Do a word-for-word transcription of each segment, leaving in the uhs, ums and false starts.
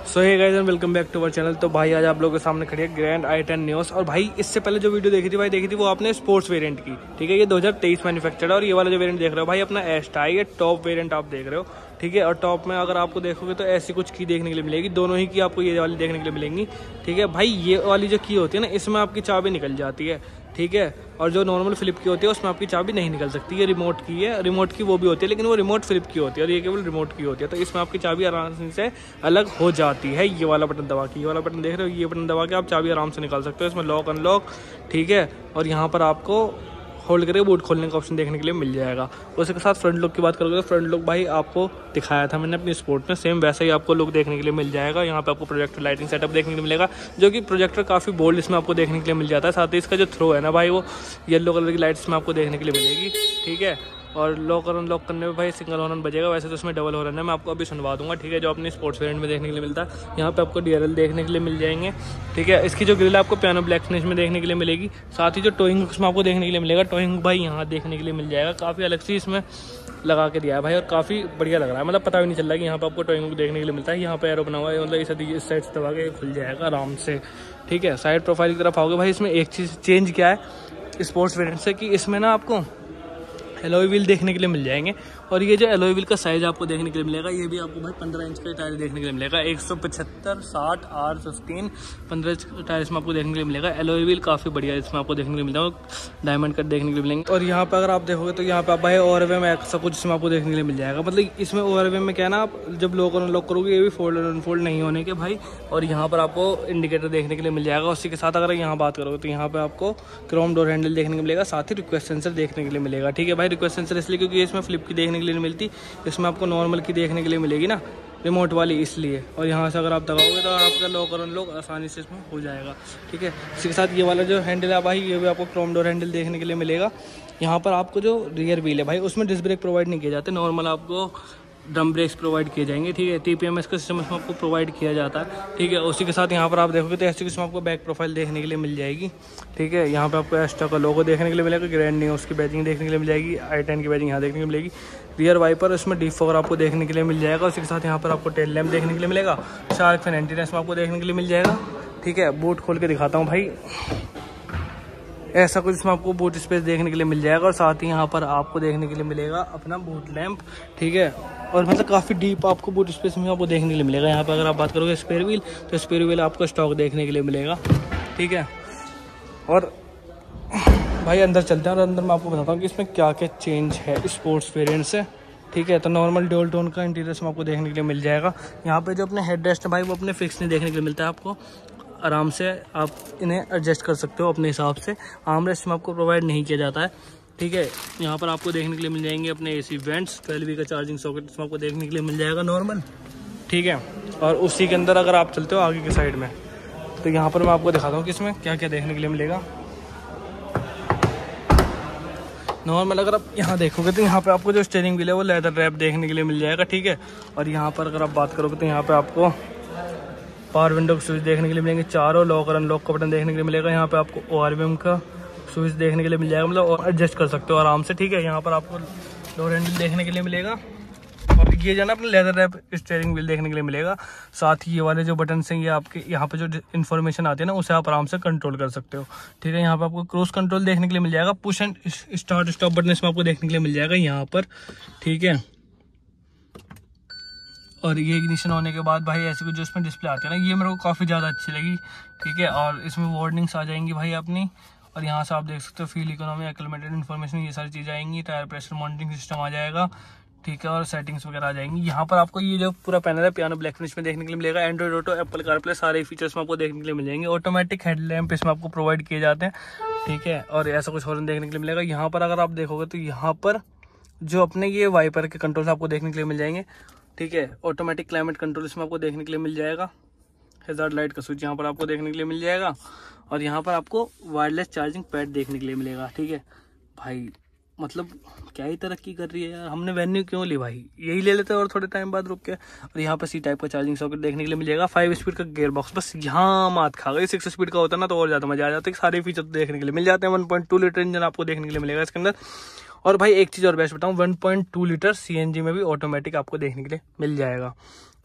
So hey guys and welcome back to our channel. तो भाई आज आप लोगों के सामने खड़ी है ग्रैंड आई टेन न्यूज़। और भाई इससे पहले जो वीडियो देखी थी भाई देखी थी वो आपने स्पोर्ट्स वेरिएंट की, ठीक है। ये दो हज़ार तेईस मैन्युफैक्चर्ड है और ये वाला जो वेरिएंट देख रहे हो भाई अपना एस टाई है, टॉप वेरिएंट आप देख रहे हो, ठीक है। और टॉप में अगर आपको देखोगे तो ऐसी कुछ की देखने के लिए मिलेगी, दोनों ही की आपको ये वाली देखने के लिए मिलेंगी, ठीक है। भाई ये वाली जो की होती है ना इसमें आपकी चाबी निकल जाती है, ठीक है। और जो नॉर्मल फ्लिप की होती है उसमें आपकी चाबी नहीं निकल सकती। ये रिमोट की है, रिमोट की वो भी होती है लेकिन वो रिमोट फ्लिप की होती है और ये केवल रिमोट की होती है। तो इसमें आपकी चाबी आराम से अलग हो जाती है। ये वाला बटन दबा के, ये वाला बटन देख रहे हो, ये बटन दबा के आप चाबी आराम से निकाल सकते हो। इसमें लॉक अनलॉक, ठीक है। और यहाँ पर आपको होल्ड करके बूट खोलने का ऑप्शन देखने के लिए मिल जाएगा। उसके साथ फ्रंट लुक की बात करोगे तो फ्रंट लुक भाई आपको दिखाया था मैंने अपनी स्पोर्ट में, सेम वैसा ही आपको लुक देखने के लिए मिल जाएगा। यहाँ पे आपको प्रोजेक्टर लाइटिंग सेटअप देखने के लिए मिलेगा, जो कि प्रोजेक्टर काफ़ी बोल्ड इसमें आपको देखने के लिए मिल जाता है। साथ ही इसका जो थ्रो है ना भाई वो येलो कलर की लाइट्स में आपको देखने के लिए मिलेगी, ठीक है। और लॉक और अनलॉक करने में भाई सिंगल हॉर्न बजेगा, वैसे तो उसमें डबल हॉर्न है, मैं आपको अभी सुनवा दूंगा, ठीक है। जो अपनी स्पोर्ट्स वेरिएंट में देखने के लिए मिलता है। यहाँ पे आपको डीआरएल देखने के लिए मिल जाएंगे, ठीक है। इसकी जो ग्रिल है आपको पियानो ब्लैक फिनिश में देखने के लिए मिलेगी। साथ ही जो टोइंग उसमें आपको देखने के लिए मिलेगा, टोइंग भाई यहाँ देखने के लिए मिल जाएगा, काफ़ी अलग सी इसमें लगा के दिया है भाई और काफ़ी बढ़िया लग रहा है। मतलब पता भी नहीं चल रहा है कि यहाँ पे आपको टोइंग देखने के लिए मिलता है। यहाँ पे एरो बना हुआ है, मतलब इस साइड से दबा के खुल जाएगा आराम से, ठीक है। साइड प्रोफाइल की तरफ आओगे भाई, इसमें एक चीज़ चेंज क्या है स्पोर्ट्स वेरिएंट से कि इसमें ना आपको एलॉय व्हील देखने के लिए मिल जाएंगे। और ये जो एलॉय व्हील का साइज आपको देखने के लिए मिलेगा, ये भी आपको भाई पंद्रह इंच का टायर देखने के लिए मिलेगा। एक सौ पचहत्तर साठ आर फिफ्टीन पंद्रह टायर इसमें आपको देखने के लिए मिलेगा। एलॉय व्हील काफ़ी बढ़िया इसमें आपको देखने के लिए मिलेगा, डायमंड कट देखने के लिए मिलेंगे। और यहाँ पर अगर आप देखोगे तो यहाँ पे आप भाई ओवरवे में सब कुछ इसमें आपको देखने के लिए मिल जाएगा। मतलब इसमें ओवरवे में क्या ना, आप जब लॉक और अनलॉक करोगे ये भी फोल्ड और अनफोल्ड नहीं होने के भाई। और यहाँ पर आपको इंडिकेटर देखने के लिए मिल जाएगा। उसी के साथ अगर यहाँ बात करोगे तो यहाँ पर आपको क्रोम डोर हैंडल देखने को मिलेगा, साथ ही रिक्वेस्ट सेंसर देखने के लिए मिलेगा, ठीक है भाई। रिक्वेस्ट सेंसर इसलिए क्योंकि इसमें फ्लिप की देखने के लिए नहीं मिलती, इसमें आपको नॉर्मल की देखने के लिए मिलेगी ना, रिमोट वाली, इसलिए। और यहाँ से अगर आप दबाओगे तो आपका लॉक और अनलॉक आसानी से इसमें हो जाएगा, ठीक है। इसके साथ ये वाला जो हैंडल है भाई ये भी आपको क्रोम डोर हैंडल देखने के लिए मिलेगा। यहाँ पर आपको जो रियर व्हील है भाई उसमें डिस्क ब्रेक प्रोवाइड नहीं किए जाते, नॉर्मल आपको ड्रम ब्रेक्स प्रोवाइड किए जाएंगे, ठीक है। टीपीएमएस का सिस्टम इसमें आपको प्रोवाइड किया जाता है, ठीक है। उसी के साथ यहाँ पर आप देखोगे तो ऐसी किस्म आपको बैक प्रोफाइल देखने के लिए मिल जाएगी, ठीक है। यहाँ पे आपको एस्ट्रा का लोगो देखने के लिए मिलेगा, ग्रैंड न्यूज़ की बैजिंग देखने के लिए मिल जाएगी, आई टेन की बैजिंग यहाँ देखने को मिलेगी। रियर वाइपर उसमें डीप फोगर आपको देखने के लिए मिल जाएगा। उसी के साथ यहाँ पर आपको टेल लैम्प देखने के लिए मिलेगा, शार्क फिन एंटीना में आपको देखने के लिए मिल जाएगा, ठीक है। बूट खोल के दिखाता हूँ भाई, ऐसा कुछ इसमें आपको बूट स्पेस देखने के लिए मिल जाएगा। और साथ ही यहाँ पर आपको देखने के लिए मिलेगा अपना बूट लैंप, ठीक है। और मतलब काफ़ी डीप आपको बूट स्पेस में आपको देखने के लिए मिलेगा। यहाँ पर अगर आप बात करोगे स्पेयर व्हील तो स्पेयर व्हील आपको स्टॉक देखने के लिए मिलेगा, ठीक है। और भाई अंदर चलते हैं और अंदर मैं आपको बताता हूँ कि इसमें क्या क्या चेंज है स्पोर्ट्स वेरिएंट से, ठीक है। तो नॉर्मल डुअल टोन का इंटीरियर में आपको देखने के लिए मिल जाएगा। यहाँ पे जो अपने हेड रेस्ट है भाई वो अपने फिक्स नहीं देखने के लिए मिलता है, आपको आराम से आप इन्हें एडजस्ट कर सकते हो अपने हिसाब से। आर्म रेस्ट में आपको प्रोवाइड नहीं किया जाता है, ठीक है। यहाँ पर आपको देखने के लिए मिल जाएंगे अपने एसी वेंट्स, ट्वेल्व वी का चार्जिंग सॉकेट इसमें आपको देखने के लिए मिल जाएगा नॉर्मल, ठीक है। और उसी के अंदर अगर आप चलते हो आगे की साइड में तो यहाँ पर मैं आपको दिखाता हूँ कि इसमें क्या क्या देखने के लिए मिलेगा। नॉर्मल अगर आप यहाँ देखोगे तो यहाँ पे आपको जो स्टीयरिंग व्हील है वो लेदर रैप देखने के लिए मिल जाएगा, ठीक है। और यहाँ पर अगर आप बात करोगे तो यहाँ पे आपको पावर विंडो का स्विच देखने के लिए मिलेंगे, चारों लॉक और अनलॉक का बटन देखने के लिए मिलेगा। यहाँ पे आपको ओआरवीएम का स्विच देखने के लिए मिल जाएगा, मतलब एडजस्ट कर सकते हो आराम से, ठीक है। यहाँ पर आपको डोर हैंडल देखने के लिए मिलेगा और ये जो ना अपने लेदर रैप स्टीयरिंग व्हील देखने के लिए मिलेगा। साथ ही ये वाले जो बटन हैं ये आपके यहाँ पे जो इन्फॉर्मेशन आती है ना उसे आप आराम से कंट्रोल कर सकते हो, ठीक है। यहाँ पे आपको क्रूज कंट्रोल देखने के लिए मिल जाएगा, push and start stop button इसमें आपको देखने के लिए मिल जाएगा यहाँ पर, ठीक है। और ये इग्निशन होने के बाद भाई ऐसे कुछ जो इसमें डिस्प्ले आती है ना ये मेरे को काफ़ी ज़्यादा अच्छी लगी, ठीक है। और इसमें वार्निंग्स आ जाएंगी भाई अपनी, और यहाँ से आप देख सकते हो फ्यूल इकोनॉमी, एक्लेमेटेड इन्फॉर्मेशन, ये सारी चीज़ें आएंगी। टायर प्रेशर मॉनिटरिंग सिस्टम आ जाएगा, ठीक है। और सेटिंग्स वगैरह आ जाएंगी। यहाँ पर आपको ये जो पूरा पैनल है पियानो ब्लैक फिनिश में देखने के लिए मिलेगा। एंड्रॉइड ऑटो, एप्पल कारप्ले सारे फीचर्स में आपको देखने के लिए मिल जाएंगे। ऑटोमेटिक हेडलैम्प इसमें आपको प्रोवाइड किए जाते हैं, ठीक है। और ऐसा कुछ हॉर्न देखने के लिए मिलेगा। यहाँ पर अगर आप देखोगे तो यहाँ पर जो अपने ये वाइपर के कंट्रोल आपको देखने के लिए मिल जाएंगे, ठीक है। ऑटोमेटिक क्लाइमेट कंट्रोल इसमें आपको देखने के लिए मिल जाएगा। हैजार्ड लाइट का स्विच यहाँ पर आपको देखने के लिए मिल जाएगा। और यहाँ पर आपको वायरलेस चार्जिंग पैड देखने के लिए मिलेगा, ठीक है। भाई मतलब क्या ही तरक्की कर रही है यार, हमने वेन्यू क्यों ली भाई, यही ले लेते हैं और थोड़े टाइम बाद रुक के। और यहाँ पर सी टाइप का चार्जिंग सॉकेट देखने के लिए मिल जाएगा। फाइव स्पीड का गियर बॉक्स, बस यहाँ मात खा गई, सिक्स स्पीड का होता ना तो और ज़्यादा मजा आ जाता है। सारे फीचर देखने के लिए मिल जाते हैं। One point two litre engine आपको देखने के लिए मिलेगा इसके अंदर। और भाई एक चीज़ और बेस्ट बताऊँ, one point two litre CNG में भी ऑटोमेटिक आपको देखने के लिए मिल जाएगा,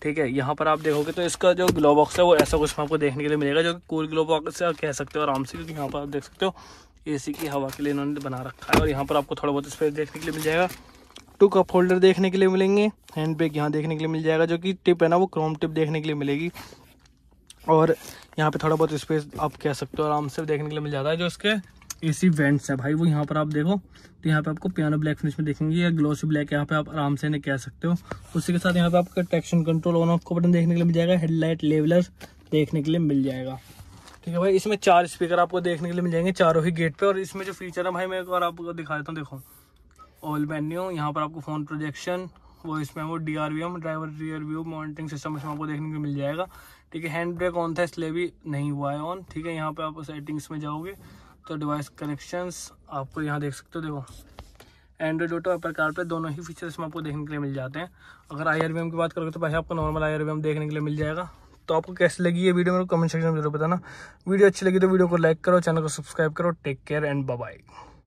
ठीक है। यहाँ पर आप देखोगे तो इसका जो ग्लो बॉक्स है वो ऐसा कुछ आपको देखने के लिए मिलेगा, जो कि कूल ग्लो बॉक्स से आप कह सकते हो आराम से, क्योंकि यहाँ पर आप देख सकते हो एसी की हवा के लिए इन्होंने बना रखा है। और यहाँ पर आपको थोड़ा बहुत स्पेस देखने के लिए मिल जाएगा, टू कप होल्डर देखने के लिए मिलेंगे, हैंड ब्रेक यहाँ देखने के लिए मिल जाएगा, जो कि टिप है ना वो क्रोम टिप देखने के लिए मिलेगी। और यहाँ पे थोड़ा बहुत स्पेस आप कह सकते हो आराम से देखने के लिए मिल जाता है। जो इसके एसी वेंट्स है भाई वो यहाँ पर आप देखो तो यहाँ पे आपको पियानो ब्लैक फिनिश में देखेंगे या ग्लोसी ब्लैक, यहाँ पे आप आराम से इन्हें कह सकते हो। उसी के साथ यहाँ पे आपका ट्रैक्शन कंट्रोल ऑन ऑफ का बटन देखने के लिए मिल जाएगा, हेडलाइट लेवलर देखने के लिए मिल जाएगा। ठीक है भाई, इसमें चार स्पीकर आपको देखने के लिए मिल जाएंगे चारों ही गेट पे। और इसमें जो फीचर है भाई मैं एक बार आपको दिखा देता हूँ, देखो ऑल मेन्यू, यहाँ पर आपको फोन प्रोजेक्शन, वो इसमें वो D R V M driver rear view monitoring system इसमें आपको देखने को मिल जाएगा। ठीक है, हैंड ब्रेक ऑन था इसलिए भी नहीं हुआ है ऑन। ठीक है, यहाँ पे आप सेटिंग्स में जाओगे तो डिवाइस कनेक्शंस आपको यहाँ देख सकते हो, देखो एंड्रॉइड ऑटो एप्पल कारप्ले दोनों ही फीचर्स में आपको देखने के लिए मिल जाते हैं। अगर आई आर वी एम की बात करोगे तो भाई आपको normal I R V M देखने के लिए मिल जाएगा। तो आपको कैसी लगी ये वीडियो मेरे को कमेंट सेक्शन में जरूर बताना। वीडियो अच्छी लगी तो वीडियो को लाइक करो, चैनल को सब्सक्राइब करो। Take care and bye bye.